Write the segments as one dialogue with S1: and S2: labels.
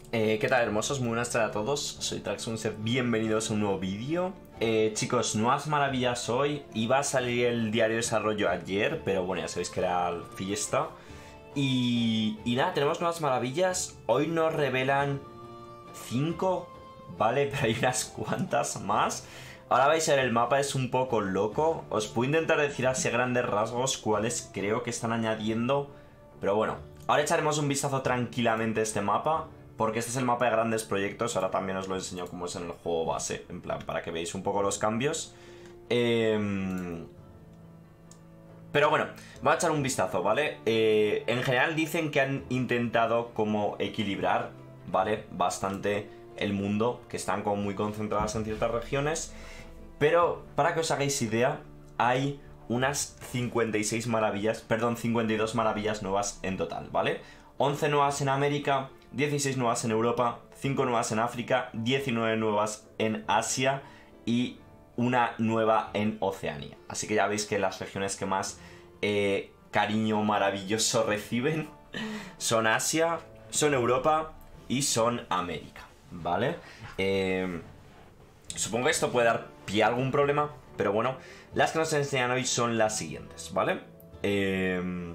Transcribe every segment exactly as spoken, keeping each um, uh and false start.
S1: Eh, ¿Qué tal, hermosos? Muy buenas tardes a todos, soy Traxxon, bienvenidos a un nuevo vídeo. eh, Chicos, nuevas maravillas hoy. Iba a salir el diario de desarrollo ayer, pero bueno, ya sabéis que era fiesta. Y, y nada, tenemos nuevas maravillas. Hoy nos revelan cinco, ¿vale? Pero hay unas cuantas más. Ahora vais a ver, el mapa es un poco loco. Os puedo intentar decir así a grandes rasgos cuáles creo que están añadiendo, pero bueno, ahora echaremos un vistazo tranquilamente a este mapa, porque este es el mapa de grandes proyectos. Ahora también os lo enseño cómo es en el juego base, en plan, para que veáis un poco los cambios. Eh... Pero bueno, vamos a echar un vistazo, ¿vale? Eh, en general dicen que han intentado como equilibrar, ¿vale? Bastante el mundo, que están como muy concentradas en ciertas regiones. Pero, para que os hagáis idea, hay unas cincuenta y seis maravillas, perdón, cincuenta y dos maravillas nuevas en total, ¿vale? once nuevas en América, dieciséis nuevas en Europa, cinco nuevas en África, diecinueve nuevas en Asia y una nueva en Oceanía. Así que ya veis que las regiones que más eh, cariño maravilloso reciben son Asia, son Europa y son América, ¿vale? Eh, supongo que esto puede dar pie a algún problema, pero bueno, las que nos enseñan hoy son las siguientes, ¿vale? Eh...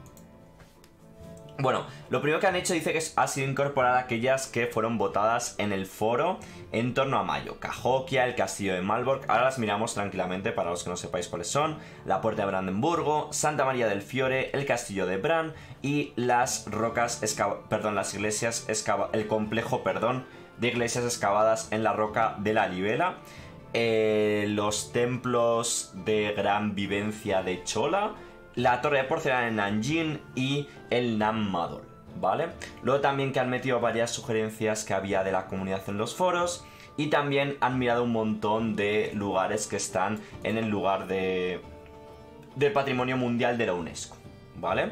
S1: Bueno, lo primero que han hecho dice que ha sido incorporar aquellas que fueron votadas en el foro en torno a mayo. Cahokia, el castillo de Malbork, ahora las miramos tranquilamente para los que no sepáis cuáles son. La puerta de Brandenburgo, Santa María del Fiore, el castillo de Bran y las rocas, perdón, las iglesias, el complejo, perdón, de iglesias excavadas en la roca de la Libela. Eh, los templos de gran vivencia de Chola, la torre de porcelana en Nanjing y el Nam Madol, ¿vale? Luego también que han metido varias sugerencias que había de la comunidad en los foros, y también han mirado un montón de lugares que están en el lugar de del Patrimonio Mundial de la UNESCO, ¿vale?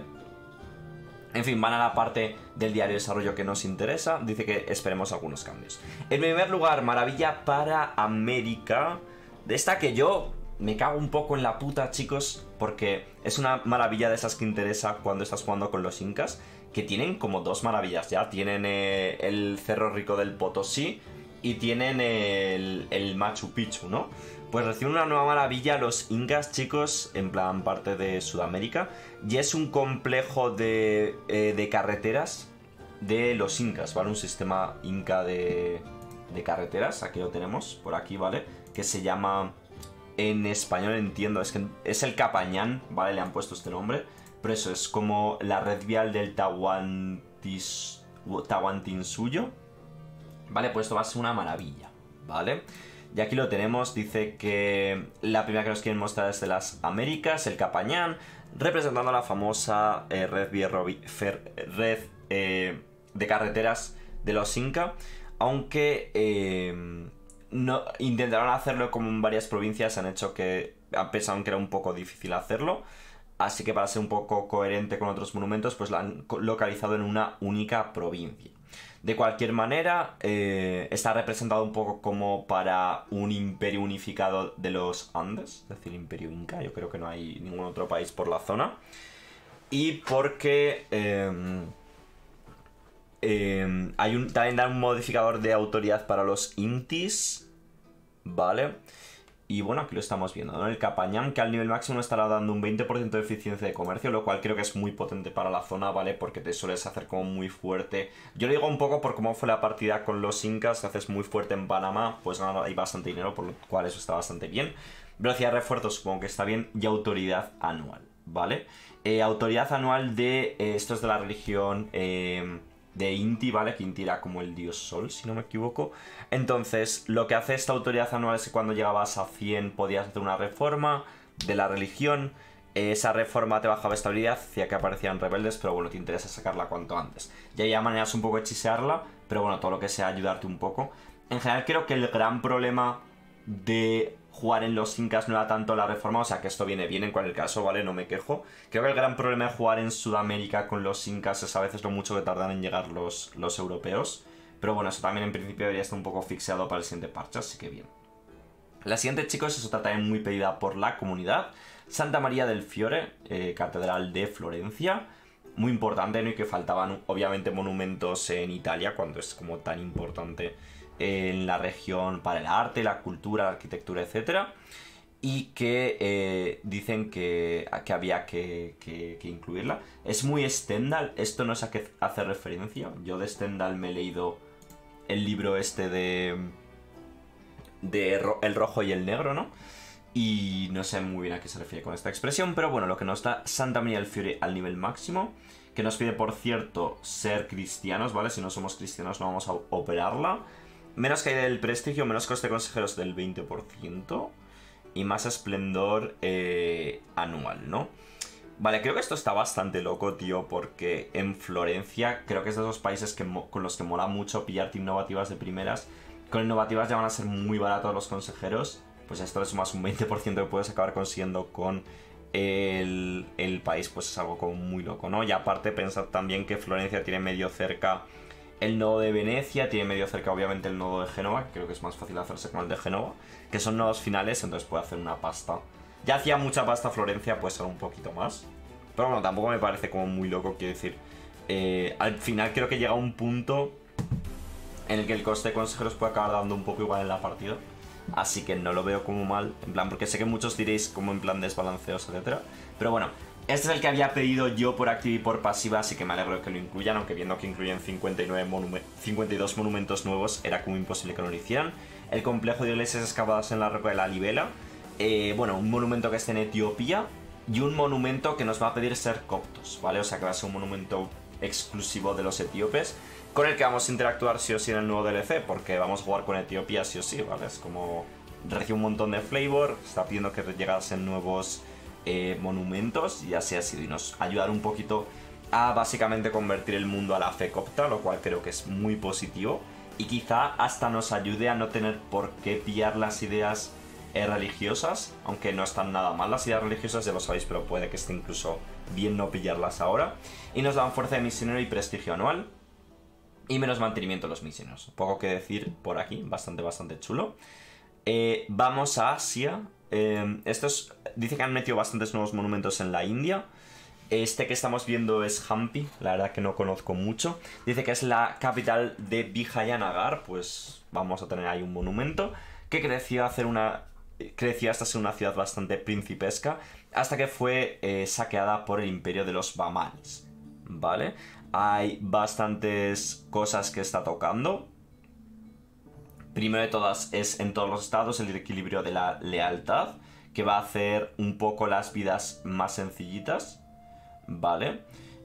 S1: En fin, van a la parte del diario de desarrollo que nos interesa. Dice que esperemos algunos cambios. En primer lugar, maravilla para América. De esta que yo me cago un poco en la puta, chicos, porque es una maravilla de esas que interesa cuando estás jugando con los incas, que tienen como dos maravillas ya. Tienen eh, el Cerro Rico del Potosí y tienen el, el Machu Picchu, ¿no? Pues reciben una nueva maravilla los incas, chicos, en plan parte de Sudamérica, y es un complejo de, eh, de carreteras de los incas, ¿vale? Un sistema inca de, de carreteras, aquí lo tenemos, por aquí, ¿vale? Que se llama, en español entiendo, es que es el Capañán, ¿vale? Le han puesto este nombre, pero eso, es como la red vial del Tahuantis, Tahuantinsuyo, ¿vale? Pues esto va a ser una maravilla, ¿vale? Y aquí lo tenemos, dice que la primera que nos quieren mostrar es de las Américas, el Capañán, representando la famosa eh, red, fer, red eh, de carreteras de los Inca, aunque eh, no, intentaron hacerlo como en varias provincias, han hecho que, pensaron que era un poco difícil hacerlo, así que para ser un poco coherente con otros monumentos, pues la han localizado en una única provincia. De cualquier manera, eh, está representado un poco como para un imperio unificado de los Andes, es decir, imperio inca. Yo creo que no hay ningún otro país por la zona. Y porque eh, eh, hay un, también da un modificador de autoridad para los intis, ¿vale? Y bueno, aquí lo estamos viendo, ¿no? El Capañán, que al nivel máximo estará dando un veinte por ciento de eficiencia de comercio, lo cual creo que es muy potente para la zona, ¿vale? Porque te sueles hacer como muy fuerte. Yo lo digo un poco por cómo fue la partida con los incas, te haces muy fuerte en Panamá, pues ganas ahí bastante dinero, por lo cual eso está bastante bien. Velocidad de refuerzo supongo que está bien, y autoridad anual, ¿vale? Eh, autoridad anual de, eh, esto es de la religión eh, de Inti, ¿vale? Que Inti era como el dios sol, si no me equivoco. Entonces, lo que hace esta autoridad anual es que cuando llegabas a cien podías hacer una reforma de la religión. Esa reforma te bajaba estabilidad, hacía que aparecían rebeldes, pero bueno, te interesa sacarla cuanto antes. Ya hay maneras un poco de hechisearla, pero bueno, todo lo que sea ayudarte un poco. En general creo que el gran problema de jugar en los incas no era tanto la reforma, o sea que esto viene bien en cualquier caso, ¿vale? No me quejo. Creo que el gran problema de jugar en Sudamérica con los incas es a veces lo mucho que tardan en llegar los, los europeos. Pero bueno, eso también en principio debería estar un poco fixeado para el siguiente parche, así que bien. La siguiente, chicos, es otra también muy pedida por la comunidad. Santa María del Fiore, eh, Catedral de Florencia. muy importante, ¿no? Y que faltaban obviamente monumentos en Italia, cuando es como tan importante en la región para el arte, la cultura, la arquitectura, etcétera. Y que eh, dicen que, que había que, que, que incluirla. Es muy Stendhal, esto no sé a qué hace referencia. Yo de Stendhal me he leído el libro este de... de ro El rojo y el negro, ¿no? Y no sé muy bien a qué se refiere con esta expresión, pero bueno, lo que nos da Santa María del Fiore al nivel máximo, que nos pide, por cierto, ser cristianos, ¿vale? Si no somos cristianos no vamos a operarla. Menos caída del prestigio, menos coste de consejeros del veinte por ciento y más esplendor eh, anual, ¿no? Vale, creo que esto está bastante loco, tío, porque en Florencia creo que es de esos países que con los que mola mucho pillarte innovativas de primeras. Con innovativas ya van a ser muy baratos los consejeros. Pues esto es más un veinte por ciento que puedes acabar consiguiendo con el, el país, pues es algo como muy loco, ¿no? Y aparte pensad también que Florencia tiene medio cerca el nodo de Venecia, tiene medio cerca obviamente el nodo de Génova, que creo que es más fácil hacerse con el de Génova, que son nodos finales, entonces puede hacer una pasta. Ya hacía mucha pasta Florencia, puede ser un poquito más. Pero bueno, tampoco me parece como muy loco, quiero decir. Eh, al final creo que llega un punto en el que el coste de consejeros puede acabar dando un poco igual en la partida. Así que no lo veo como mal, en plan, porque sé que muchos diréis como en plan desbalanceos, etcétera. Pero bueno, este es el que había pedido yo por activa y por pasiva, así que me alegro de que lo incluyan, aunque viendo que incluyen cincuenta y nueve monumentos, cincuenta y dos monumentos nuevos, era como imposible que no lo hicieran. El complejo de iglesias excavadas en la roca de la Libela, eh, bueno, un monumento que está en Etiopía y un monumento que nos va a pedir ser coptos, ¿vale? O sea que va a ser un monumento exclusivo de los etíopes, con el que vamos a interactuar sí o sí en el nuevo D L C, porque vamos a jugar con Etiopía sí o sí, ¿vale? Es como... recibe un montón de flavor, está pidiendo que llegasen nuevos eh, monumentos, y así ha sido, y nos ayudar un poquito a básicamente convertir el mundo a la fe copta, lo cual creo que es muy positivo, y quizá hasta nos ayude a no tener por qué pillar las ideas eh, religiosas, aunque no están nada mal las ideas religiosas, ya lo sabéis, pero puede que esté incluso bien no pillarlas ahora, y nos dan fuerza de misionero y prestigio anual, y menos mantenimiento de los misioneros. Poco que decir por aquí, bastante, bastante chulo. Eh, vamos a Asia. Eh, estos dice que han metido bastantes nuevos monumentos en la India. Este que estamos viendo es Hampi, la verdad que no conozco mucho. Dice que es la capital de Vijayanagar, pues vamos a tener ahí un monumento que creció, a hacer una, creció hasta ser una ciudad bastante principesca, hasta que fue eh, saqueada por el imperio de los Bamanis, ¿vale? Hay bastantes cosas que está tocando. Primero de todas es en todos los estados el equilibrio de la lealtad, que va a hacer un poco las vidas más sencillitas, ¿vale?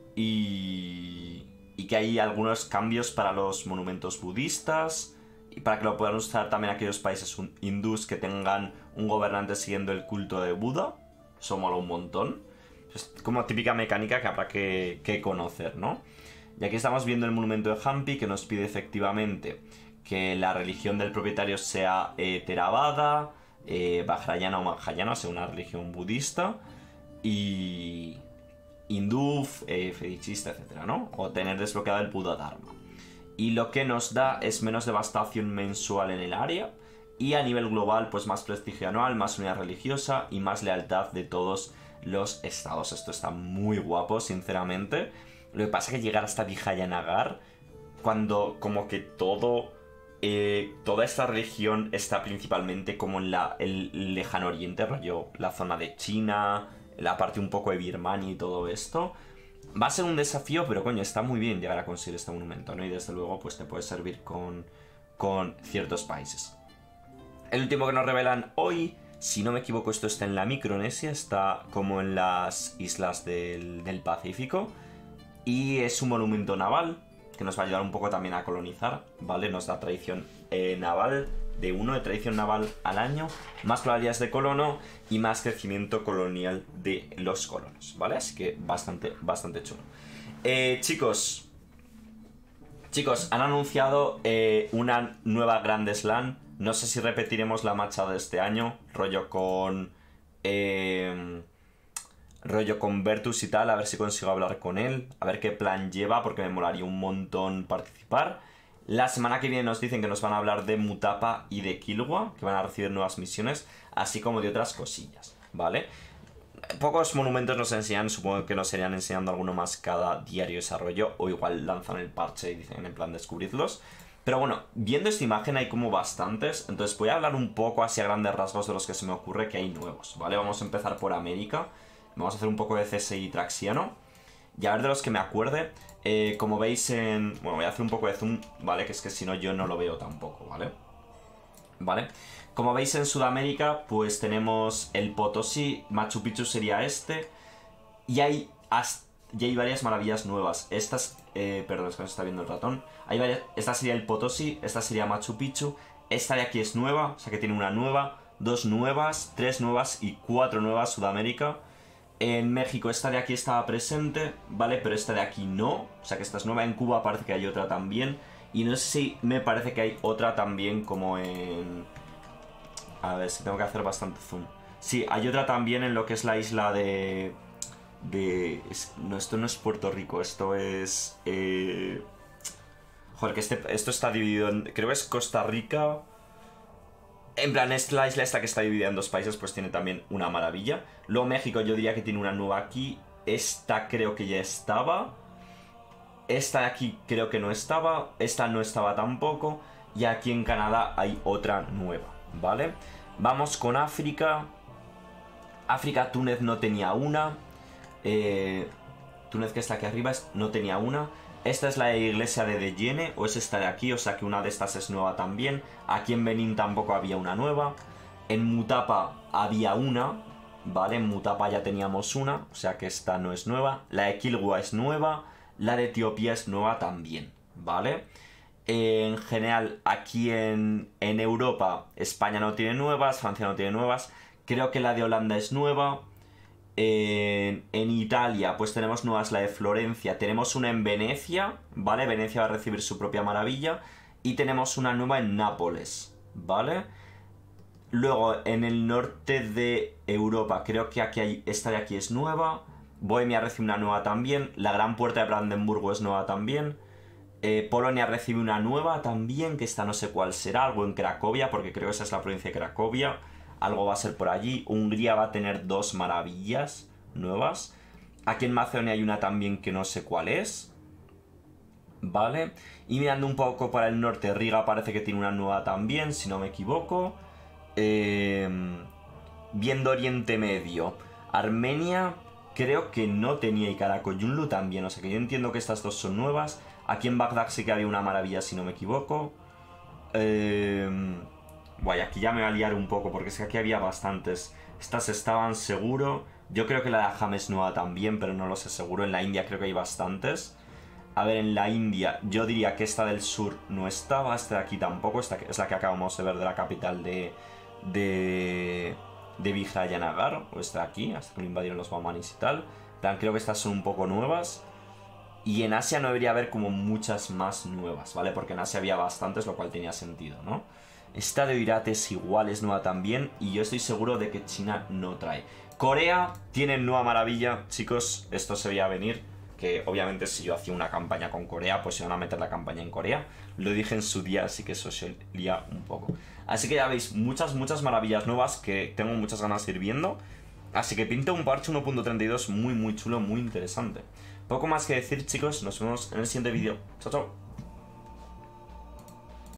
S1: Y, y que hay algunos cambios para los monumentos budistas, y para que lo puedan usar también aquellos países hindús que tengan un gobernante siguiendo el culto de Buda. Eso mola un montón. Es como típica mecánica que habrá que, que conocer, ¿no? Y aquí estamos viendo el monumento de Hampi, que nos pide efectivamente que la religión del propietario sea eh, Theravada, eh, Vajrayana o Mahayana, o sea, una religión budista, y hindú, eh, fetichista, etcétera, ¿no? O tener desbloqueado el Buda Dharma. Y lo que nos da es menos devastación mensual en el área, y a nivel global, pues más prestigio anual, más unidad religiosa y más lealtad de todos los estados. Esto está muy guapo, sinceramente. Lo que pasa es que llegar hasta Vijayanagar, cuando como que todo, eh, toda esta región está principalmente como en la, el lejano oriente, rollo, la zona de China, la parte un poco de Birmania y todo esto, va a ser un desafío, pero coño, está muy bien llegar a conseguir este monumento, ¿no? Y desde luego pues te puede servir con, con ciertos países. El último que nos revelan hoy, si no me equivoco, esto está en la Micronesia, está como en las islas del, del Pacífico. Y es un monumento naval que nos va a ayudar un poco también a colonizar, ¿vale? Nos da tradición eh, naval de uno, de tradición naval al año, más probabilidades de colono y más crecimiento colonial de los colonos, ¿vale? Así que bastante, bastante chulo. Eh, chicos, chicos, han anunciado eh, una nueva Grand Slam. No sé si repetiremos la marcha de este año, rollo con... Eh, rollo con Vertus y tal, a ver si consigo hablar con él, a ver qué plan lleva, porque me molaría un montón participar. La semana que viene nos dicen que nos van a hablar de Mutapa y de Kilwa, que van a recibir nuevas misiones, así como de otras cosillas, ¿vale? Pocos monumentos nos enseñan, supongo que nos irían enseñando alguno más cada diario de desarrollo, o igual lanzan el parche y dicen en plan descubridlos. Pero bueno, viendo esta imagen hay como bastantes, entonces voy a hablar un poco así a grandes rasgos de los que se me ocurre que hay nuevos, ¿vale? Vamos a empezar por América, vamos a hacer un poco de C S I traxiano, y a ver de los que me acuerde. Eh, como veis en... Bueno, voy a hacer un poco de zoom, ¿vale? Que es que si no yo no lo veo tampoco, ¿vale? ¿Vale? Como veis en Sudamérica, pues tenemos el Potosí, Machu Picchu sería este, y hay, y hay varias maravillas nuevas. Estas, eh, perdón, es que no se está viendo el ratón. Hay varias, esta sería el Potosí, esta sería Machu Picchu, esta de aquí es nueva, o sea que tiene una nueva, dos nuevas, tres nuevas y cuatro nuevas Sudamérica. En México esta de aquí estaba presente, ¿vale? Pero esta de aquí no, o sea que esta es nueva. En Cuba parece que hay otra también, y no sé si me parece que hay otra también como en... A ver, si tengo que hacer bastante zoom. Sí, hay otra también en lo que es la isla de... de es, no, esto no es Puerto Rico, esto es... Eh... Joder, que este, esto está dividido en... Creo que es Costa Rica. En plan, es la isla esta que está dividida en dos países, pues tiene también una maravilla. Luego México yo diría que tiene una nueva aquí. Esta creo que ya estaba. Esta de aquí creo que no estaba. Esta no estaba tampoco. Y aquí en Canadá hay otra nueva, ¿vale? Vamos con África. África, Túnez no tenía una. Eh, Túnez, que está aquí arriba, no tenía una. Esta es la iglesia de Dejene, o es esta de aquí, o sea que una de estas es nueva también. Aquí en Benín tampoco había una nueva. En Mutapa había una, ¿vale? En Mutapa ya teníamos una, o sea que esta no es nueva. La de Kilwa es nueva, la de Etiopía es nueva también, ¿vale? En general, aquí en, en Europa, España no tiene nuevas, Francia no tiene nuevas. Creo que la de Holanda es nueva. En, en Italia, pues tenemos nuevas, la de Florencia. Tenemos una en Venecia, ¿vale? Venecia va a recibir su propia maravilla. Y tenemos una nueva en Nápoles, ¿vale? Luego, en el norte de Europa, creo que aquí hay, esta de aquí es nueva. Bohemia recibe una nueva también. La Gran Puerta de Brandenburgo es nueva también. Eh, Polonia recibe una nueva también, que esta no sé cuál será, algo en Cracovia, porque creo que esa es la provincia de Cracovia. Algo va a ser por allí. Hungría va a tener dos maravillas nuevas. Aquí en Macedonia hay una también que no sé cuál es, ¿vale? Y mirando un poco para el norte, Riga parece que tiene una nueva también, si no me equivoco. Eh, viendo Oriente Medio, Armenia creo que no tenía, y Karakoyunlu también, o sea que yo entiendo que estas dos son nuevas. Aquí en Bagdad sí que había una maravilla, si no me equivoco. Eh, Guay, aquí ya me va a liar un poco, porque es que aquí había bastantes. Estas estaban seguro. Yo creo que la de Aham es nueva también, pero no lo sé seguro. En la India creo que hay bastantes. A ver, en la India yo diría que esta del sur no estaba. Esta de aquí tampoco. Esta es la que acabamos de ver de la capital de... De... De Vijayanagar. O esta de aquí, hasta que lo invadieron los bamanis y tal. En plan, creo que estas son un poco nuevas. Y en Asia no debería haber como muchas más nuevas, ¿vale? Porque en Asia había bastantes, lo cual tenía sentido, ¿no? Esta de Oirat es igual, es nueva también. Y yo estoy seguro de que China no trae. Corea tiene nueva maravilla. Chicos, esto se veía venir. Que obviamente si yo hacía una campaña con Corea, pues se van a meter la campaña en Corea. Lo dije en su día, así que eso se lía un poco. Así que ya veis, muchas, muchas maravillas nuevas que tengo muchas ganas de ir viendo. Así que pinta un parche uno punto treinta y dos muy, muy chulo, muy interesante. Poco más que decir, chicos. Nos vemos en el siguiente vídeo. Chao, chao.